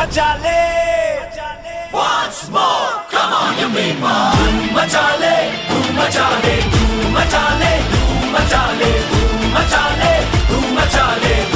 मचा ले once more come on you mean more धूम मचा ले धूम मचा ले धूम मचा ले धूम मचा ले धूम मचा ले धूम मचा ले